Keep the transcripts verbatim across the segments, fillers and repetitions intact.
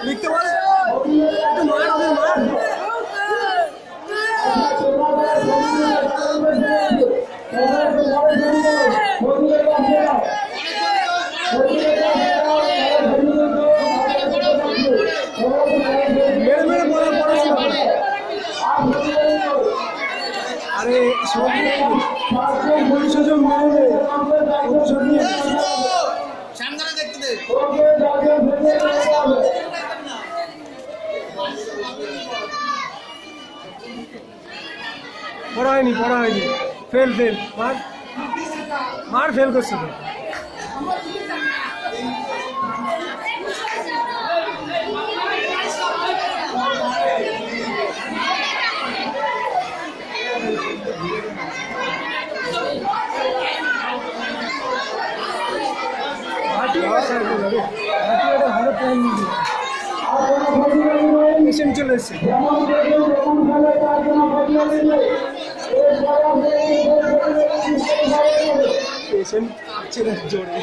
লিখতে পারে একটু মার হবে মার মেরে মেরে বলা পড়াশোনা করে আরে সব পরিশোধন মেরে প্রতিশোধ নিয়ে সামনে দেখতে দে পড়া হয়নি পড়া হয়নি ফেল ফেল মার মার ফেল করছে তো চলে এসছে পেশেন্ট আছে না জোরে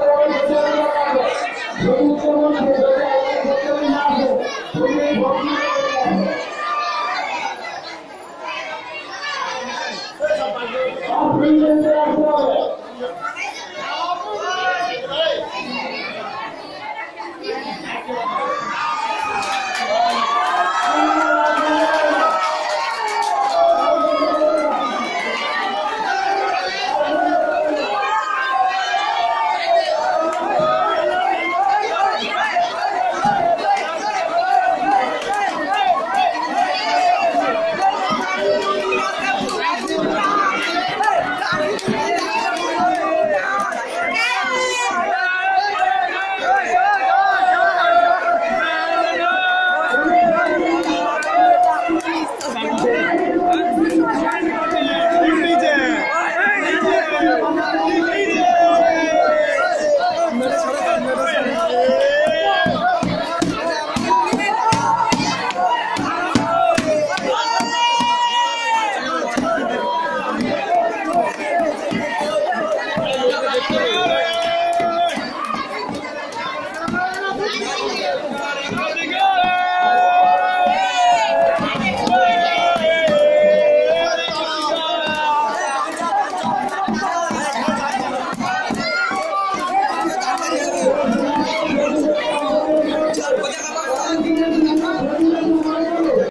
Thank you.